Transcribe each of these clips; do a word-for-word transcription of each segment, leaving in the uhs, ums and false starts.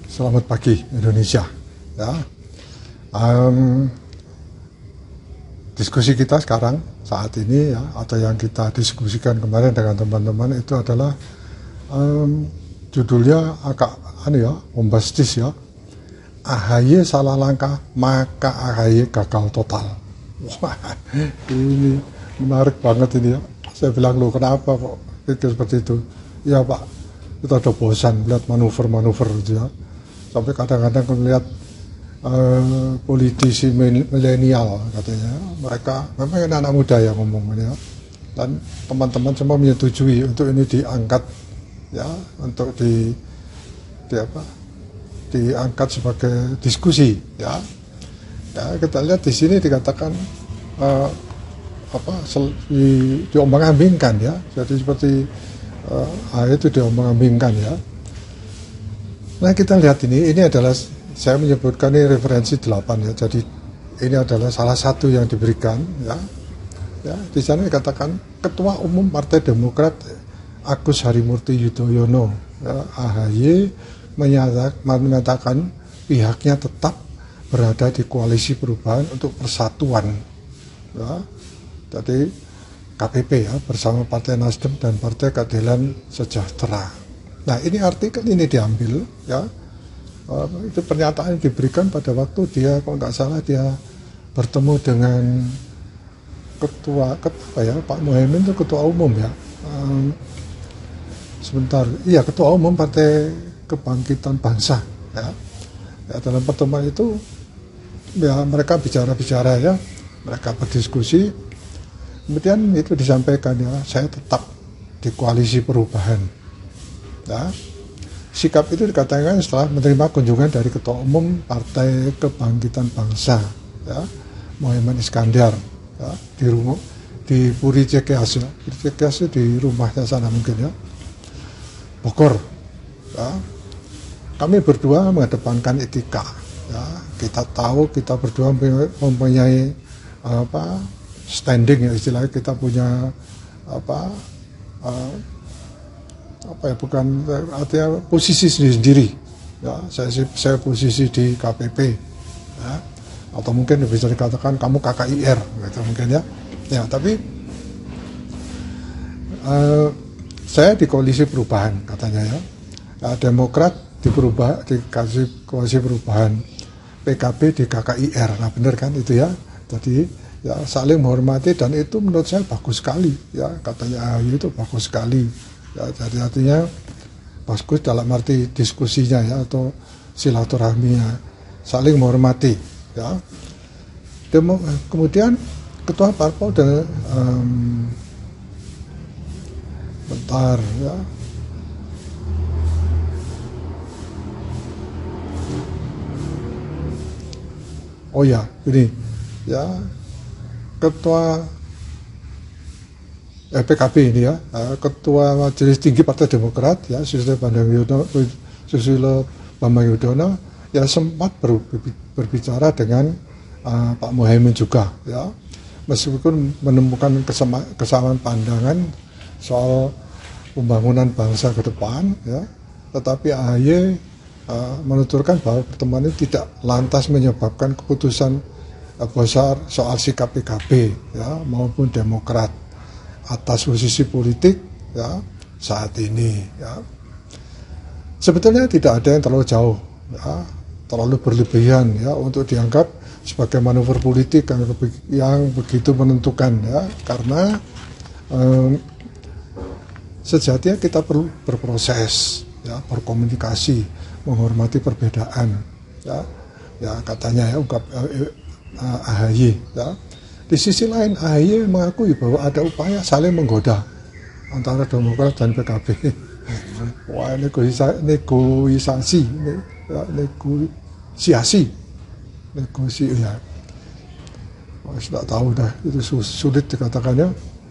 Selamat pagi Indonesia. Ya, um, diskusi kita sekarang saat ini ya, atau yang kita diskusikan kemarin dengan teman-teman itu adalah um, judulnya agak anu ya, bombastis ya. A H Y salah langkah maka A H Y gagal total. Wah, ini menarik banget ini ya. Saya bilang loh, kenapa kok pikir seperti itu? Ya Pak, kita udah bosan melihat manuver-manuver gitu ya. Sampai kadang-kadang melihat uh, politisi milenial katanya, mereka memang anak muda yang ngomong ya. Dan teman-teman semua menyetujui untuk ini diangkat ya, untuk di, di apa? diangkat sebagai diskusi ya. Ya, kita lihat di sini dikatakan uh, apa di, diombang-ambingkan ya. Jadi seperti uh, itu diombang-ambingkan ya. Nah, kita lihat ini, ini adalah, saya menyebutkan ini referensi delapan ya, jadi ini adalah salah satu yang diberikan ya. Ya, di sana dikatakan Ketua Umum Partai Demokrat Agus Harimurti Yudhoyono ya, A H Y menyatakan, menyatakan pihaknya tetap berada di koalisi perubahan untuk persatuan ya. Jadi K P P ya, bersama Partai Nasdem dan Partai Keadilan Sejahtera. Nah, ini artikel ini diambil ya, uh, itu pernyataan yang diberikan pada waktu dia, kalau nggak salah dia bertemu dengan ketua, ketua ya, Pak Muhaimin itu ketua umum ya, um, sebentar, iya ketua umum Partai Kebangkitan Bangsa ya. Ya, dalam pertemuan itu ya mereka bicara-bicara ya, mereka berdiskusi, kemudian itu disampaikan ya, saya tetap di koalisi perubahan. Ya, sikap itu dikatakan setelah menerima kunjungan dari Ketua Umum Partai Kebangkitan Bangsa, ya, Muhammad Iskandar, ya, di rumah di Puri Cikeas, ya, Puri Cikeas di rumahnya sana mungkin ya, Bogor. Ya. Kami berdua mengedepankan etika. Ya. Kita tahu kita berdua mempunyai apa standing ya, istilahnya kita punya apa. Uh, apa ya, bukan artinya posisi sendiri-sendiri ya, saya saya posisi di K P P ya, atau mungkin bisa dikatakan kamu K K I R gitu mungkin ya, ya tapi uh, saya di koalisi perubahan katanya ya, ya Demokrat di perubah di koalisi perubahan, P K B di K K I R, nah benar kan itu ya, jadi ya saling menghormati dan itu menurut saya bagus sekali ya, katanya A H Y itu bagus sekali. Ya, jadi artinya bagus dalam arti diskusinya ya, atau silaturahminya, saling menghormati ya. Demo, kemudian ketua parpol dan um, bentar ya, oh ya ini ya, ketua Eh, P K B ini ya, Ketua Majelis Tinggi Partai Demokrat ya, Susilo Bambang Yudhoyono, Susilo Bambang Yudhoyono ya sempat ber, berbicara dengan uh, Pak Muhaimin juga ya, meskipun menemukan kesama, kesamaan pandangan soal pembangunan bangsa ke depan ya, tetapi A H Y uh, menuturkan bahwa pertemuan ini tidak lantas menyebabkan keputusan uh, besar soal sikap P K B ya maupun Demokrat atas posisi politik ya saat ini ya. Sebetulnya tidak ada yang terlalu jauh ya, terlalu berlebihan ya untuk dianggap sebagai manuver politik yang, yang begitu menentukan ya, karena um, sejatinya kita perlu berproses ya, berkomunikasi, menghormati perbedaan ya, ya katanya ya ungkap uh, uh, A H Y ya. Di sisi lain A H Y mengakui bahwa ada upaya saling menggoda antara Demokrat dan P K B. Wah, negosiasi, negosiasi, negosiasi, negosiasi ya. Wah, tidak tahu dah, itu sulit dikatakannya.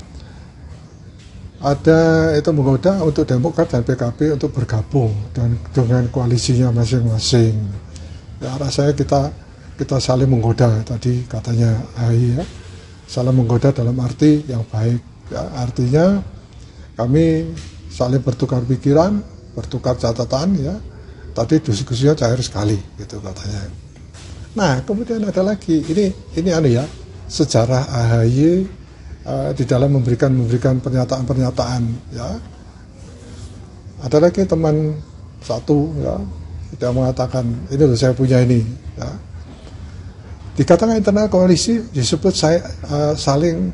Ada itu menggoda untuk Demokrat dan P K B untuk bergabung dan dengan koalisinya masing-masing. Ya, rasanya kita kita saling menggoda tadi katanya A H Y ya. Saling menggoda dalam arti yang baik ya, artinya kami saling bertukar pikiran, bertukar catatan ya, tadi diskusinya cair sekali gitu katanya. Nah kemudian ada lagi ini ini anu ya sejarah A H Y uh, di dalam memberikan memberikan pernyataan-pernyataan ya. Ada lagi teman satu ya tidak mengatakan ini loh saya punya ini ya. Dikatakan internal koalisi disebut saya uh, saling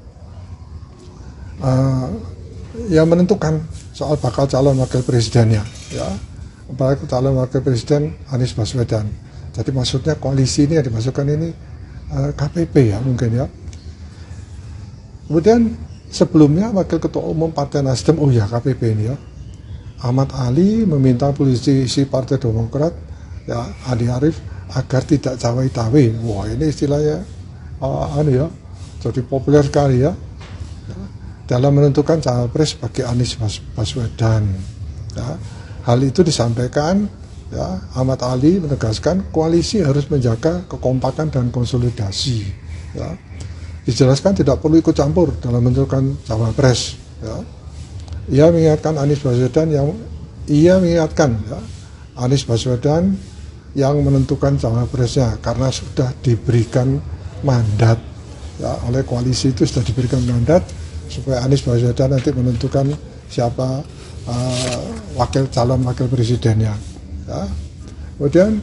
uh, yang menentukan soal bakal calon wakil presidennya ya, bakal calon wakil presiden Anies Baswedan. Jadi maksudnya koalisi ini yang dimasukkan ini uh, K P P ya mungkin ya. Kemudian sebelumnya wakil ketua umum Partai Nasdem, oh ya K P P ini ya, Ahmad Ali meminta politisi Partai Demokrat ya Andi Arief agar tidak cawe-cawe. Wah ini istilahnya uh, anu ya, jadi populer sekali ya, ya dalam menentukan cawapres bagi Anies Baswedan. Ya. Hal itu disampaikan ya, Ahmad Ali menegaskan koalisi harus menjaga kekompakan dan konsolidasi. Ya. Dijelaskan tidak perlu ikut campur dalam menentukan cawapres. Ya. Ia mengingatkan Anies Baswedan yang ia mengingatkan ya, Anies Baswedan yang menentukan cawapresnya karena sudah diberikan mandat ya, oleh koalisi itu sudah diberikan mandat supaya Anies Baswedan nanti menentukan siapa uh, wakil calon wakil presidennya ya. Kemudian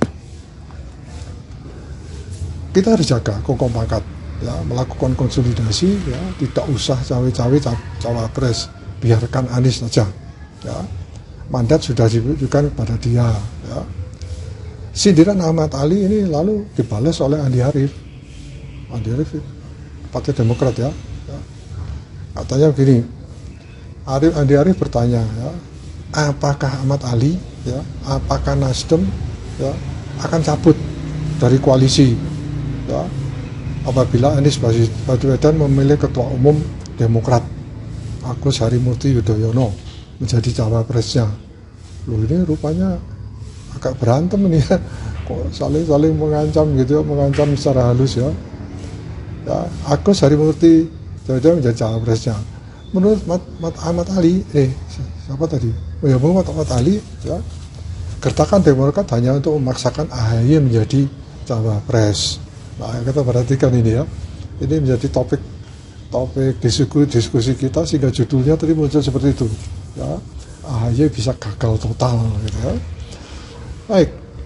kita harus jaga kekompakan ya, melakukan konsolidasi ya, tidak usah cawe-cawe cawapres, biarkan Anies saja ya. Mandat sudah diberikan kepada dia ya. Sindiran Ahmad Ali ini lalu dibalas oleh Andi Arief. Andi Arief Partai Demokrat ya, ya. Katanya begini, Arief, Andi Arief bertanya ya, apakah Ahmad Ali ya, apakah Nasdem ya akan cabut dari koalisi ya apabila Anies Baswedan memilih ketua umum Demokrat Agus Harimurti Yudhoyono menjadi cawapresnya. Loh ini rupanya agak berantem ini ya, kok saling-saling mengancam gitu ya, mengancam secara halus ya. Ya, Agus Harimurti Yudhoyono menjadi cawapresnya. Menurut Mat, Mat, Ahmad Ali, eh siapa tadi? Oh ya, menurut Ahmad Ali, ya, gertakan Demokrat hanya untuk memaksakan A H Y menjadi cawapres. Nah, kita perhatikan ini ya, ini menjadi topik topik diskusi, diskusi kita sehingga judulnya tadi muncul seperti itu. Ya, A H Y bisa gagal total, gitu ya. Baik.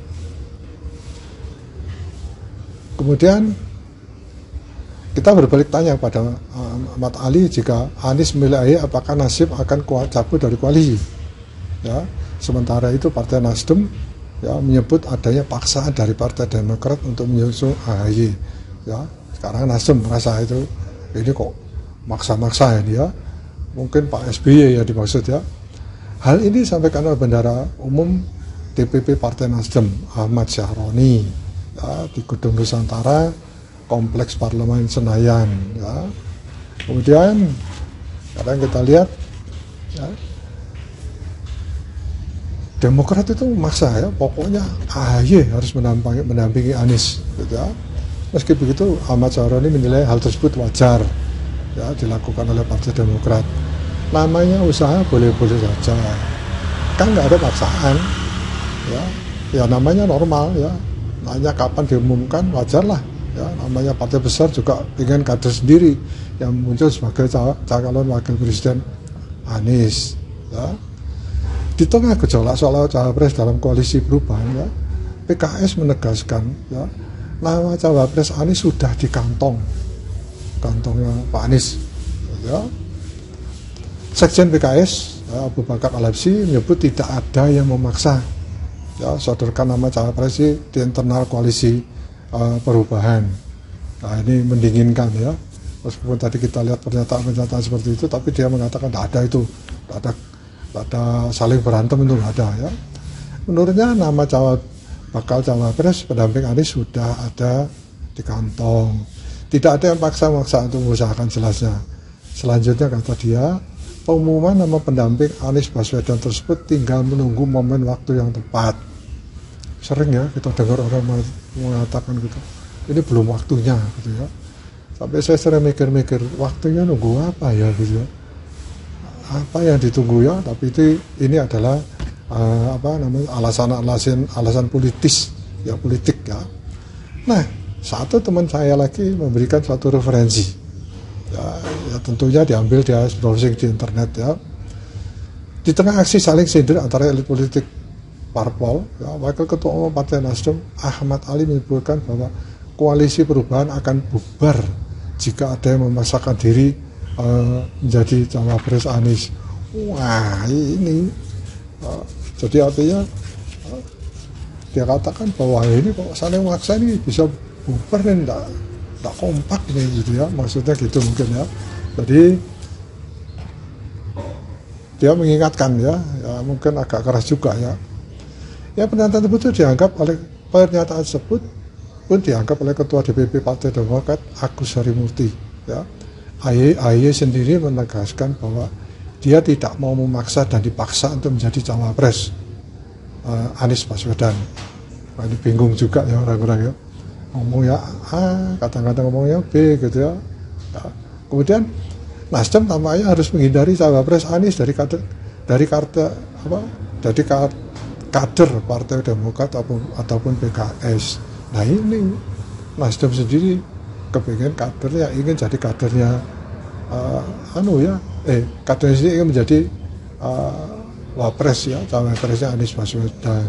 Kemudian kita berbalik tanya pada Ahmad Ali, jika Anies memilih A H Y apakah nasib akan cabut dari koalisi? Ya, sementara itu Partai Nasdem ya menyebut adanya paksaan dari Partai Demokrat untuk menyusung A H Y. Ya, sekarang Nasdem merasa itu ini kok maksa-maksa ini ya. Mungkin Pak S B Y ya dimaksud ya. Hal ini disampaikan oleh Bendahara Umum D P P Partai Nasdem Ahmad Syahroni ya, di Gedung Nusantara Kompleks Parlemen Senayan ya. Kemudian sekarang kita lihat ya, Demokrat itu maksa ya, pokoknya A H Y harus mendampingi, mendampingi Anies gitu ya. Meski begitu Ahmad Syahroni menilai hal tersebut wajar ya dilakukan oleh Partai Demokrat. Namanya usaha boleh-boleh saja, kan nggak ada paksaan ya, ya namanya normal ya, nanya kapan diumumkan wajar lah ya, namanya partai besar juga ingin kader sendiri yang muncul sebagai calon wakil presiden Anies ya. Di tengah gejolak soal cawapres dalam koalisi perubahan ya, P K S menegaskan ya, nama cawapres Anies sudah di kantong kantongnya Pak Anies ya. Sekjen P K S ya, Abu Bakar Al-Habsyi menyebut tidak ada yang memaksa ya sodorkan nama cawapres di internal koalisi uh, perubahan. Nah ini mendinginkan ya, meskipun tadi kita lihat pernyataan-pernyataan seperti itu, tapi dia mengatakan tidak ada itu, tidak ada, tidak ada saling berantem, itu tidak ada ya. Menurutnya nama cawa, bakal cawapres pendamping Anies sudah ada di kantong, tidak ada yang paksa-maksa untuk mengusahakan jelasnya. Selanjutnya kata dia, pengumuman nama pendamping Anies Baswedan tersebut tinggal menunggu momen waktu yang tepat. Sering ya kita dengar orang mengatakan gitu, ini belum waktunya gitu ya. Sampai saya sering mikir-mikir, waktunya nunggu apa ya gitu ya. Apa yang ditunggu ya, tapi itu ini adalah uh, apa namanya alasan-alasan alasan politis ya politik ya. Nah, satu teman saya lagi memberikan suatu referensi ya, ya tentunya diambil dia browsing di internet ya. Di tengah aksi saling sindir antara elit politik parpol, ya, Wakil Ketua Umum Partai Nasdem Ahmad Ali menyebutkan bahwa koalisi perubahan akan bubar jika ada yang memaksakan diri uh, menjadi cawapres Anies. Wah, ini uh, jadi artinya uh, dia katakan bahwa ini kok saling memaksa ini bisa bubar dan tidak tidak kompak nih gitu ya, maksudnya gitu mungkin ya. Jadi dia mengingatkan ya, ya mungkin agak keras juga ya. Ya pernyataan tersebut dianggap oleh pernyataan tersebut pun dianggap oleh Ketua D P P Partai Demokrat Agus Harimurti. Ya, A Y A Y sendiri menegaskan bahwa dia tidak mau memaksa dan dipaksa untuk menjadi cawapres uh, Anies Baswedan. Nah, ini bingung juga ya orang-orang ya. Ngomong ya A, kadang-kadang ngomongnya B gitu ya. Ya. Kemudian Nasdem tampaknya harus menghindari cawapres Anies dari kader dari kader apa dari kader Partai Demokrat ataupun ataupun P K S. Nah ini Nasdem sendiri kepingin kadernya ingin jadi kadernya uh, anu ya eh kadernya sendiri ingin menjadi uh, wapres ya cawapresnya Anies Baswedan.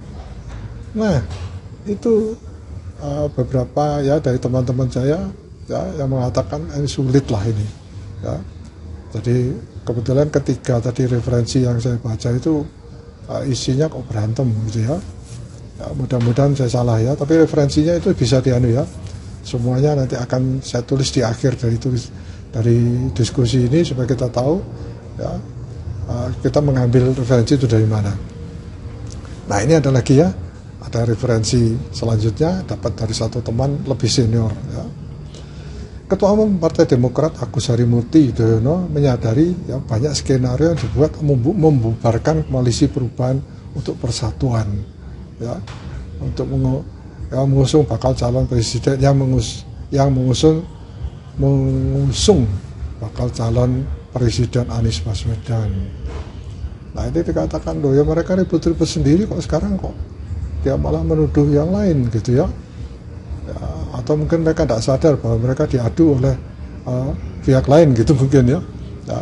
Nah itu uh, beberapa ya dari teman-teman saya ya yang mengatakan ini sulit lah ini. Ya, jadi kebetulan ketiga tadi referensi yang saya baca itu uh, isinya kok berantem gitu ya. Ya mudah-mudahan saya salah ya, tapi referensinya itu bisa dianu ya. Semuanya nanti akan saya tulis di akhir dari tulis dari diskusi ini supaya kita tahu ya uh, kita mengambil referensi itu dari mana. Nah ini ada lagi ya, ada referensi selanjutnya dapat dari satu teman lebih senior ya. Ketua Umum Partai Demokrat Agus Harimurti Yudhoyono menyadari ya, banyak skenario yang dibuat membubarkan koalisi perubahan untuk persatuan, ya, untuk mengu, ya, mengusung bakal calon presiden yang mengus, yang mengusung mengusung bakal calon presiden Anies Baswedan. Nah ini dikatakan loh ya mereka ribut-ribut sendiri kok sekarang kok dia malah menuduh yang lain gitu ya. Ya, atau mungkin mereka tidak sadar bahwa mereka diadu oleh uh, pihak lain gitu mungkin ya. Ya.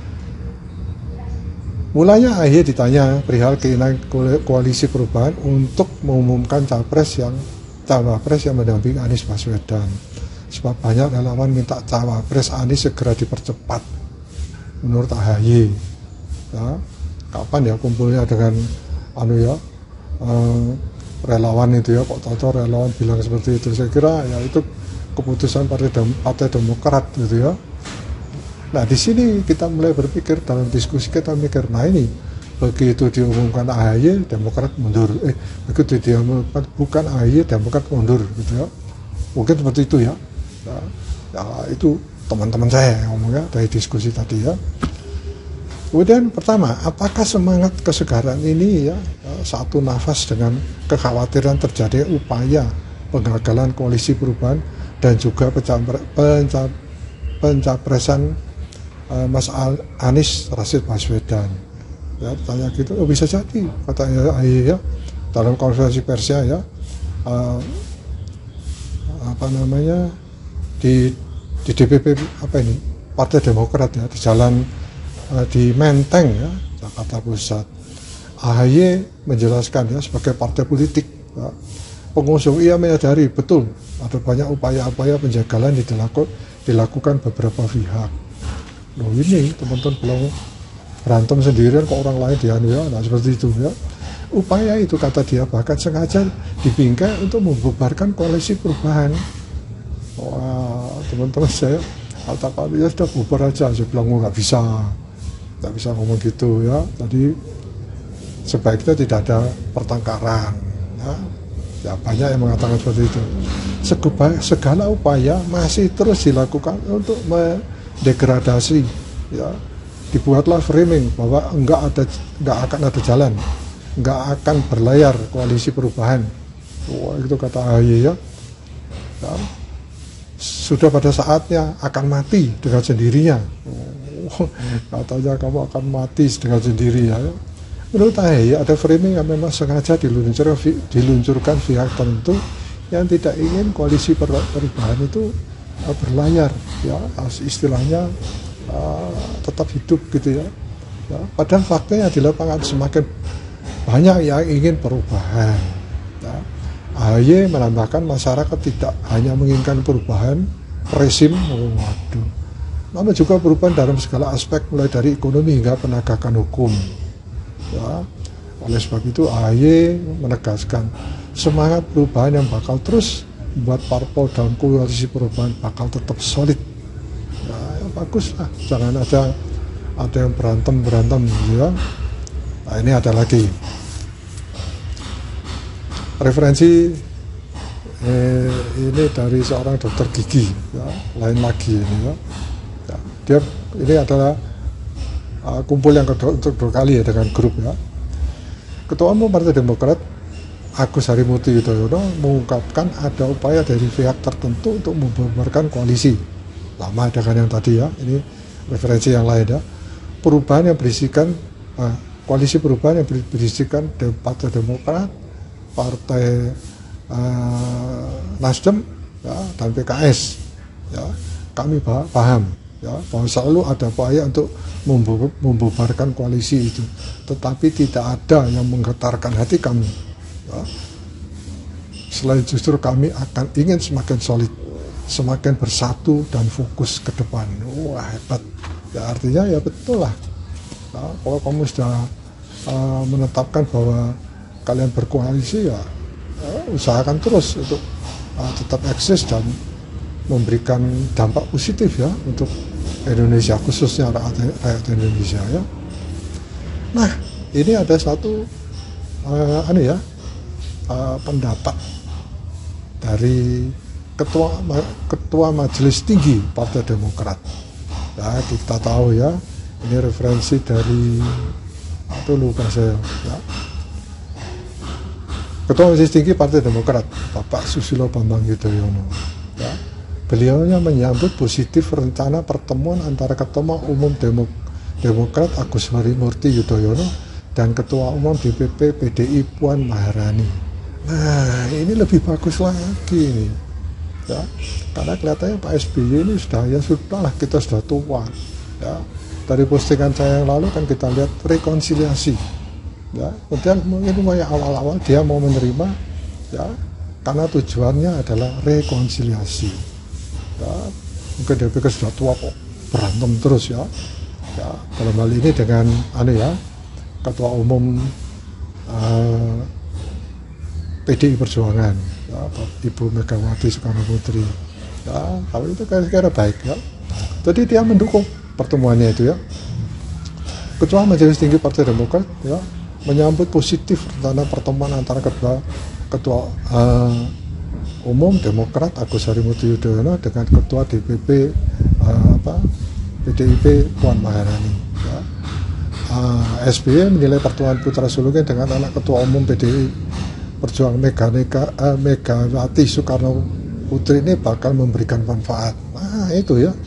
Mulanya A Y ditanya perihal keinginan koalisi perubahan untuk mengumumkan capres yang cawapres yang mendampingi Anies Baswedan. Sebab banyak relawan minta cawapres Anies segera dipercepat. Menurut A Y, ya, kapan ya kumpulnya dengan anu ya? Uh, relawan itu ya, kok tahu relawan bilang seperti itu. Saya kira ya itu keputusan Partai, Dem Partai Demokrat gitu ya. Nah di sini kita mulai berpikir dalam diskusi kita mikir, nah ini begitu diumumkan A Y Demokrat mundur, eh begitu diumumkan bukan A Y Demokrat mundur gitu ya. Mungkin seperti itu ya. Nah, ya itu teman-teman saya yang ngomong ya dari diskusi tadi ya. Kemudian pertama, apakah semangat kesegaran ini ya satu nafas dengan kekhawatiran terjadi upaya penggagalan koalisi perubahan dan juga pencapre, pencap, pencapresan uh, Mas Anies Rashid Baswedan. Ya, tanya gitu, oh, bisa jadi katanya A Y ya dalam konferensi persnya ya uh, apa namanya di di D P P apa ini Partai Demokrat ya di jalan di Menteng ya, Jakarta Pusat. A Y menjelaskan ya sebagai partai politik ya, pengusung ia menyadari betul ada banyak upaya-upaya penjagalan dilaku, dilakukan beberapa pihak. Loh ini teman-teman belum berantem sendirian kok orang lain dianu ya, nah seperti itu ya. Upaya itu kata dia bahkan sengaja dibingkai untuk membubarkan koalisi perubahan. Wah teman-teman saya katakan ya sudah bubar aja, saya bilang nggak bisa. Tidak bisa ngomong gitu ya. Jadi sebaiknya tidak ada pertengkaran ya. Ya banyak yang mengatakan seperti itu. Segala, segala upaya masih terus dilakukan untuk mendegradasi ya. Dibuatlah framing bahwa enggak ada enggak akan ada jalan, enggak akan berlayar koalisi perubahan. Wah, itu kata A Y ya. Ya. Sudah pada saatnya akan mati dengan sendirinya. Katanya kamu akan mati dengan sendiri ya. Menurut A H Y ada framing yang memang sengaja diluncurkan, diluncurkan pihak tertentu yang tidak ingin koalisi perubahan itu uh, berlayar, ya istilahnya uh, tetap hidup gitu ya. Ya, padahal faktanya di lapangan semakin banyak yang ingin perubahan. Ya. A H Y menambahkan masyarakat tidak hanya menginginkan perubahan rezim, oh, waduh, namun juga perubahan dalam segala aspek mulai dari ekonomi hingga penegakan hukum. Ya. Oleh sebab itu A H Y menegaskan semangat perubahan yang bakal terus membuat parpol dalam koalisi perubahan bakal tetap solid. Ya, ya bagus lah, jangan ada ada yang berantem berantem, ya. Nah ini ada lagi referensi eh, ini dari seorang dokter gigi, ya, lain lagi ini, ya. Ya, dia ini adalah uh, kumpul yang kedua untuk dua kali ya dengan grup, ya. Ketua Umum Partai Demokrat Agus Harimurti Yudhoyono mengungkapkan ada upaya dari pihak tertentu untuk membubarkan koalisi lama dengan yang tadi, ya. Ini referensi yang lain, ya. Perubahan yang berisikan uh, koalisi perubahan yang berisikan Partai Demokrat, Partai uh, Nasdem, ya, dan P K S, ya. Kami paham, ya, bahwa selalu ada upaya untuk membubarkan koalisi itu, tetapi tidak ada yang menggetarkan hati kami, ya. Selain justru kami akan ingin semakin solid, semakin bersatu dan fokus ke depan. Wah, hebat, ya, artinya ya betul lah, ya, kalau kamu sudah uh, menetapkan bahwa kalian berkoalisi, ya, ya usahakan terus untuk uh, tetap eksis dan memberikan dampak positif, ya, untuk Indonesia, khususnya rakyat, rakyat Indonesia, ya. Nah, ini ada satu uh, anu ya uh, pendapat dari ketua ketua Majelis Tinggi Partai Demokrat. Ya, kita tahu, ya, ini referensi dari apa lupa saya, ya. Ketua Majelis Tinggi Partai Demokrat Bapak Susilo Bambang Yudhoyono, ya, beliaunya menyambut positif rencana pertemuan antara Ketua Umum Demok Demokrat Agus Harimurti Yudhoyono dan Ketua Umum D P P P D I Puan Maharani. Nah, ini lebih bagus lagi nih, ya, karena kelihatannya Pak S B Y ini sudah, ya sudah lah, kita sudah tua, ya. Dari postingan saya yang lalu kan kita lihat rekonsiliasi, ya, kemudian mungkin yang awal-awal dia mau menerima, ya, karena tujuannya adalah rekonsiliasi, ya. Mungkin dia pikir sudah tua kok berantem terus, ya, ya, dalam hal ini dengan anu ya Ketua Umum uh, P D I Perjuangan, ya, Ibu Megawati Soekarno Putri, ya, kalau itu kira-kira baik, ya. Jadi dia mendukung pertemuannya itu, ya. Ketua Majelis Tinggi Partai Demokrat, ya, menyambut positif rencana pertemuan antara kedua Ketua uh, Umum Demokrat Agus Harimurti Yudhoyono dengan Ketua D P P uh, apa P D I P Puan Maharani, ya. uh, S B Y menilai pertemuan putra sulungnya dengan anak Ketua Umum P D I Perjuangan Mega, uh, Megawati Soekarno Putri ini bakal memberikan manfaat. Nah itu, ya,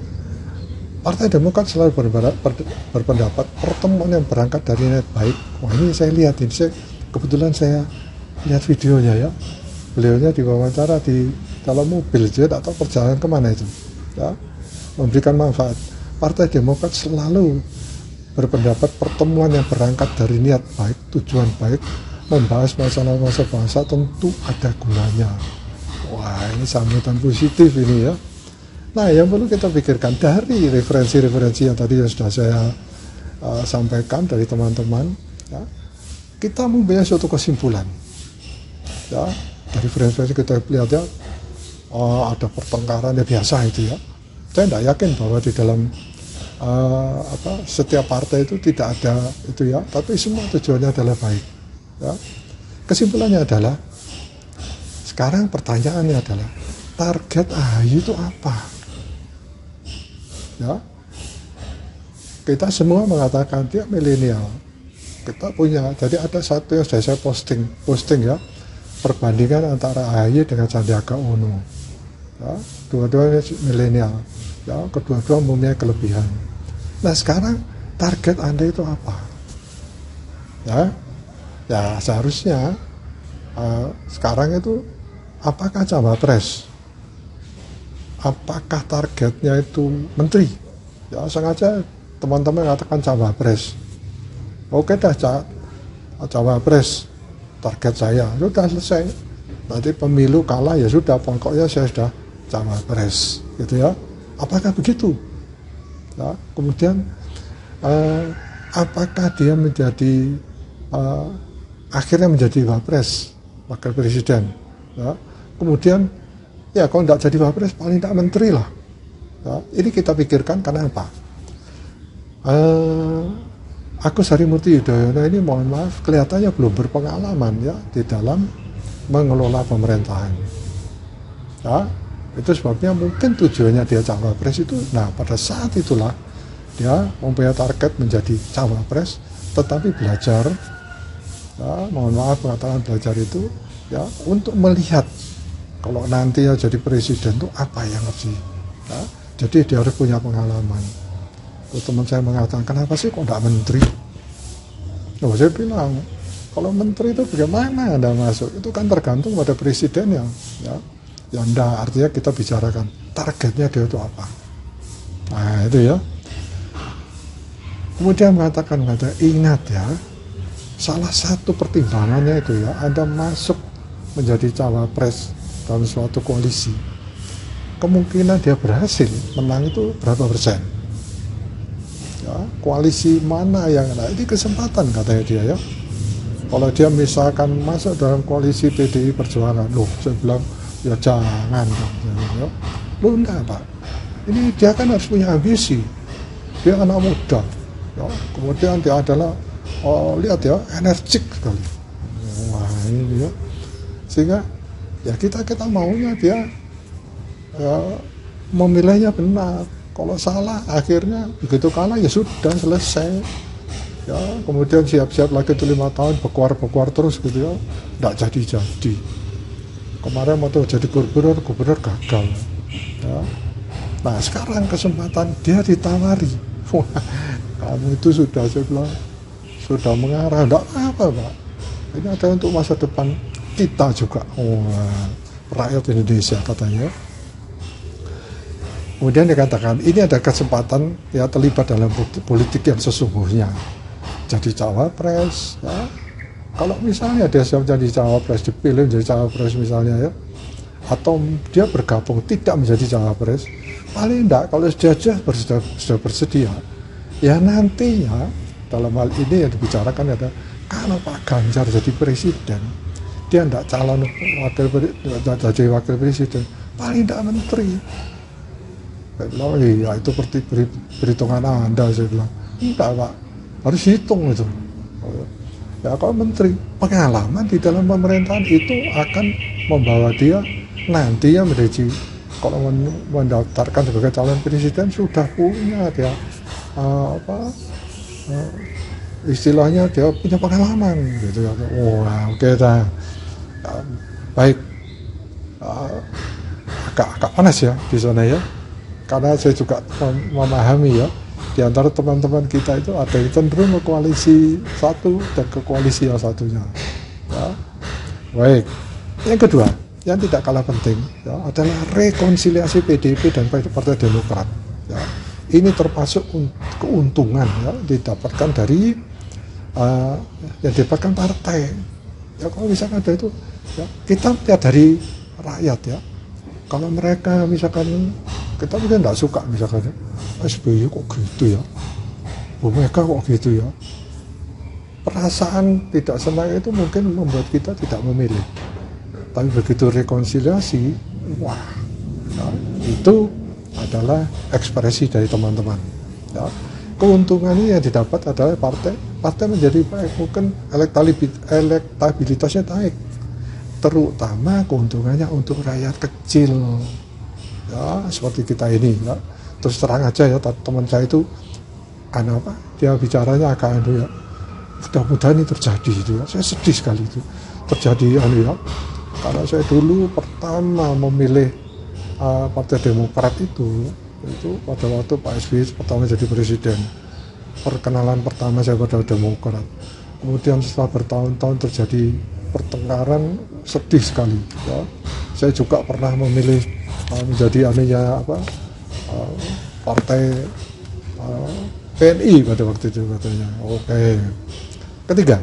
Partai Demokrat selalu berpendapat, berpendapat pertemuan yang berangkat dari niat baik. Wah, ini saya lihat, ini saya, kebetulan saya lihat videonya, ya. Beliaunya diwawancara di dalam mobil, jadi tak tahu perjalanan kemana itu, ya, memberikan manfaat. Partai Demokrat selalu berpendapat pertemuan yang berangkat dari niat baik, tujuan baik, membahas masalah-masalah bangsa tentu ada gunanya. Wah, ini sambutan positif ini, ya. Nah, yang perlu kita pikirkan dari referensi-referensi yang tadi yang sudah saya uh, sampaikan dari teman-teman, ya, kita mempunyai suatu kesimpulan, ya, dari referensi kita lihat, ya, uh, ada pertengkaran, ya biasa itu, ya. Saya tidak yakin bahwa di dalam uh, apa setiap partai itu tidak ada itu, ya, tapi semua tujuannya adalah baik, ya. Kesimpulannya adalah sekarang pertanyaannya adalah target A H Y itu apa? Ya, kita semua mengatakan dia milenial. Kita punya, jadi ada satu yang sudah saya posting, posting ya, perbandingan antara A H Y dengan Sandiaga Uno. Ya, dua-duanya milenial. Ya, kedua-dua mempunyai kelebihan. Nah, sekarang target Anda itu apa? ya, ya seharusnya uh, sekarang itu apakah cawapres, apakah targetnya itu menteri, ya sengaja teman-teman katakan cawapres, oke dah cawapres target saya, sudah selesai, nanti pemilu kalah ya sudah, pokoknya saya sudah cawapres, gitu ya. Apakah begitu? Ya, kemudian uh, apakah dia menjadi uh, akhirnya menjadi wapres, wakil presiden, ya. Kemudian ya kalau tidak jadi wapres paling tidak menteri lah, ya. Ini kita pikirkan karena apa? uh, Agus Harimurti Yudhoyono ini mohon maaf kelihatannya belum berpengalaman ya di dalam mengelola pemerintahan, ya. Itu sebabnya mungkin tujuannya dia cawapres itu, nah pada saat itulah dia mempunyai target menjadi cawapres, tetapi belajar, ya, mohon maaf mengatakan belajar itu ya untuk melihat kalau nanti ya jadi presiden itu apa yang harus, ya, jadi dia harus punya pengalaman. Terus teman saya mengatakan, kenapa sih kok tidak menteri? Oh, saya bilang kalau menteri itu bagaimana Anda masuk, itu kan tergantung pada presiden ya, ya, ya enggak, artinya kita bicarakan targetnya dia itu apa. Nah itu ya. Kemudian mengatakan, mengatakan ingat ya, salah satu pertimbangannya itu ya, Anda masuk menjadi cawapres dalam suatu koalisi, kemungkinan dia berhasil menang itu berapa persen? Ya, koalisi mana yang ada? Ini kesempatan katanya dia ya. Kalau dia misalkan masuk dalam koalisi P D I Perjuangan, loh saya bilang ya jangan dong, ya. Loh enggak Pak, ini dia kan harus punya ambisi, dia anak muda. Ya, kemudian dia adalah, oh, lihat ya, energik sekali. Wah ini ya, sehingga ya kita kita maunya dia ya, memilihnya benar. Kalau salah akhirnya begitu kalah ya sudah selesai. Ya kemudian siap-siap lagi tuh lima tahun bekuar-bekuar terus gitu ya, tidak jadi-jadi. Kemarin mau tuh jadi gubernur, gubernur gagal. Ya. Nah sekarang kesempatan dia ditawari. Wah, kamu itu sudah, saya bilang, sudah mengarah, enggak apa Pak. Ini ada untuk masa depan kita juga, wah, rakyat Indonesia katanya. Kemudian dikatakan, ini ada kesempatan ya terlibat dalam politik yang sesungguhnya. Jadi cawapres, ya. Kalau misalnya dia siap jadi cawapres, dipilih menjadi cawapres misalnya ya, atau dia bergabung tidak menjadi cawapres, paling enggak kalau sudah sudah, sudah bersedia, ya nantinya dalam hal ini yang dibicarakan ada kalau Pak Ganjar jadi presiden, dia tidak calon wakil jadi wakil presiden, paling tidak menteri. Saya bilang, iya itu seperti perhitungan Anda, saya bilang, enggak Pak, harus hitung itu. Ya kalau menteri, pengalaman di dalam pemerintahan itu akan membawa dia nantinya menjadi, kalau mendaftarkan sebagai calon presiden sudah punya dia uh, apa uh, istilahnya dia punya pengalaman gitu ya. Wah oke okay, dah. Uh, baik, uh, agak agak panas ya di sana ya, karena saya juga mem memahami ya, di antara teman-teman kita itu ada yang cenderung ke koalisi satu dan ke koalisi yang satunya. Ya. Baik, yang kedua yang tidak kalah penting ya, adalah rekonsiliasi P D I P dan Partai Demokrat. Ya. Ini termasuk keuntungan ya didapatkan dari uh, yang didapatkan partai. Ya kalau misalkan ada itu, ya, kita lihat dari rakyat ya. Kalau mereka misalkan kita mungkin tidak suka misalkan ya, S B Y kok gitu ya, Bu Mega kok gitu ya, perasaan tidak senang itu mungkin membuat kita tidak memilih. Tapi begitu rekonsiliasi, wah, ya, itu adalah ekspresi dari teman-teman. Ya. Keuntungan ini yang didapat adalah partai, partai menjadi baik, mungkin elektabilitasnya naik, terutama keuntungannya untuk rakyat kecil. Ya, seperti kita ini ya. Terus terang aja ya, teman saya itu anu apa, dia bicaranya agak anu ya, mudah-mudahan ini terjadi itu ya. Saya sedih sekali itu terjadi anu ya, karena saya dulu pertama memilih uh, Partai Demokrat itu itu pada waktu Pak S B Y pertama jadi presiden. Perkenalan pertama saya pada Demokrat, kemudian setelah bertahun-tahun terjadi pertengkaran, sedih sekali. Ya. Saya juga pernah memilih uh, menjadi anunya apa uh, partai uh, P N I pada waktu itu katanya. Oke. Ketiga,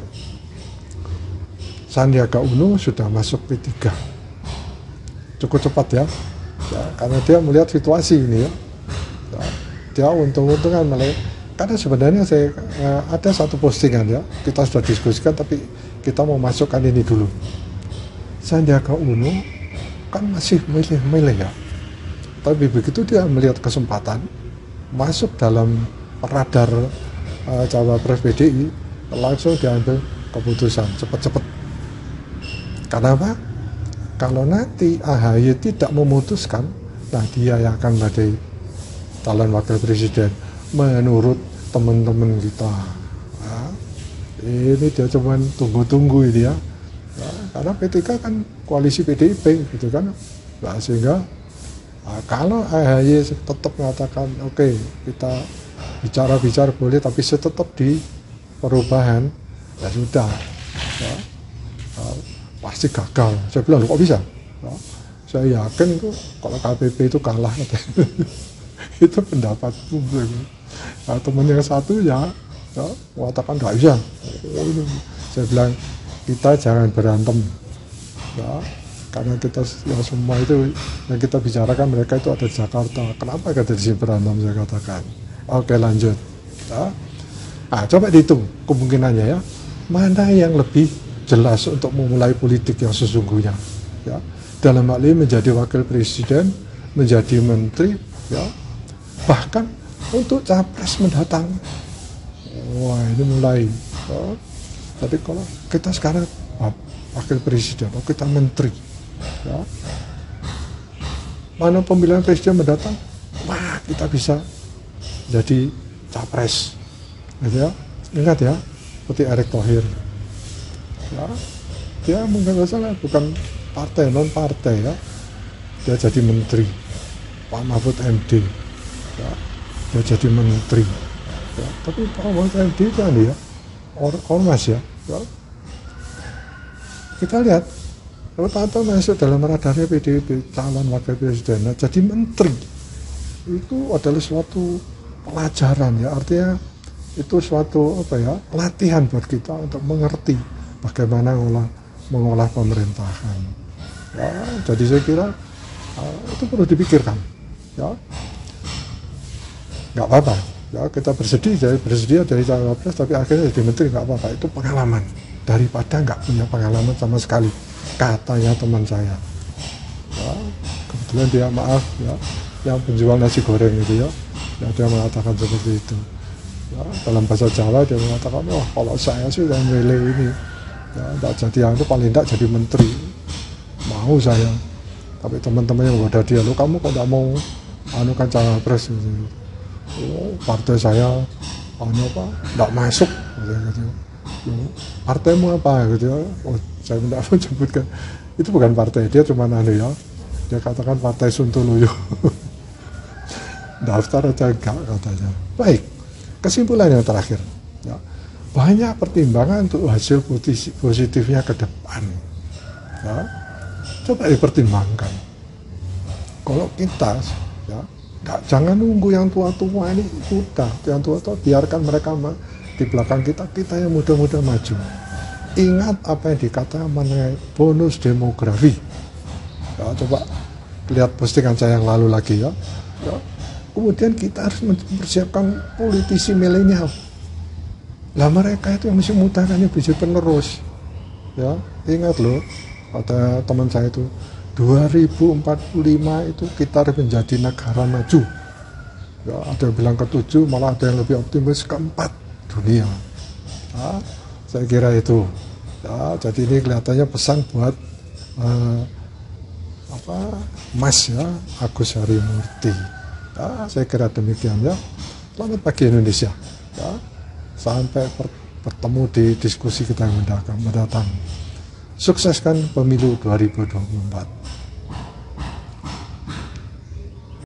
Sandiaga Uno sudah masuk P tiga. Cukup cepat ya. Ya, karena dia melihat situasi ini ya, ya dia untung-untungan malah, karena sebenarnya saya eh, ada satu postingan ya, kita sudah diskusikan tapi kita mau masukkan ini dulu. Sandiaga Uno kan masih milih-milih ya, tapi begitu dia melihat kesempatan masuk dalam radar eh, cawapres P D I, langsung diambil keputusan cepat-cepat. Karena apa? Kalau nanti A H Y tidak memutuskan, nah dia yang akan menjadi calon wakil presiden menurut teman-teman kita. Nah, ini dia cuma tunggu-tunggu ini ya. Nah, karena P tiga kan koalisi P D I P gitu kan. Nah, sehingga nah, kalau A H Y tetap mengatakan oke okay, kita bicara-bicara boleh tapi tetap di perubahan, ya sudah. Ya. Nah, pasti gagal. Saya bilang, kok bisa? Ya, saya yakin itu kalau K P P itu kalah. Itu pendapat publik. Nah, teman yang satu ya, ya mengatakan nggak bisa. Saya bilang, kita jangan berantem. Ya, karena kita ya semua itu yang kita bicarakan mereka itu ada di Jakarta. Kenapa kita di sini berantem, saya katakan. Oke, lanjut. Ya. Nah, coba dihitung kemungkinannya ya. Mana yang lebih jelas untuk memulai politik yang sesungguhnya, ya. Dalam hal ini menjadi wakil presiden, menjadi menteri, ya. Bahkan untuk capres mendatang. Wah, ini mulai. Ya. Jadi kalau kita sekarang wakil presiden, oh kita menteri, ya. Mana pemilihan presiden mendatang, wah kita bisa jadi capres, gitu ya. Ingat ya, seperti Erick Thohir. Ya, dia mungkin salah bukan partai, non partai ya, dia jadi menteri. Pak Mahfud M D, ya, dia jadi menteri. Ya, tapi Pak Mahfud M D kan ya, or ormas ya, ya. Kita lihat, rata-rata masuk dalam radarnya P D I P calon wakil presiden, nah, jadi menteri itu adalah suatu pelajaran ya, artinya itu suatu apa ya, latihan buat kita untuk mengerti bagaimana mengolah, mengolah pemerintahan. Ya, jadi saya kira uh, itu perlu dipikirkan. Ya, nggak apa-apa. Ya, kita bersedih, jadi bersedia dari cawapres, tapi akhirnya jadi menteri nggak apa-apa. Itu pengalaman daripada nggak punya pengalaman sama sekali. Katanya teman saya. Ya, kebetulan dia maaf ya, yang penjual nasi goreng itu ya, ya dia mengatakan seperti itu. Ya, dalam bahasa Jawa dia mengatakan, wah kalau saya sih yang milih ini. Ya, tidak jadi yang itu paling tidak jadi menteri, mau saya. Tapi teman-teman yang udah dia, lo kamu kok tidak mau anu kan cawapres gitu. Oh, partai saya anu apa tidak masuk gitu. Partaimu apa gitu ya. Oh, saya tidak mau sebutkan, itu bukan partai, dia cuma anu ya, dia katakan partai Sontoloyo. Daftar aja enggak katanya. Baik, kesimpulan yang terakhir ya, banyak pertimbangan untuk hasil positifnya ke depan. Ya, coba dipertimbangkan. Kalau kita, ya, nggak, jangan nunggu yang tua-tua ini udah, yang tua-tua biarkan mereka di belakang kita, kita yang muda-muda maju. Ingat apa yang dikatakan mengenai bonus demografi. Ya, coba lihat postingan saya yang lalu lagi ya. Ya. Kemudian kita harus mempersiapkan politisi milenial. Lah mereka itu yang masih muda kan yang bisa penerus. Ya, ingat loh, kata teman saya itu dua ribu empat puluh lima itu kita harus menjadi negara maju. Ya, ada yang bilang ketujuh, malah ada yang lebih optimis keempat dunia. Ya, saya kira itu. Ya, jadi ini kelihatannya pesan buat uh, apa Mas ya Agus Harimurti. Ya, saya kira demikian ya. Selamat pagi Indonesia. Ya. Sampai bertemu di diskusi kita yang mendatang. Sukseskan pemilu dua ribu dua puluh empat.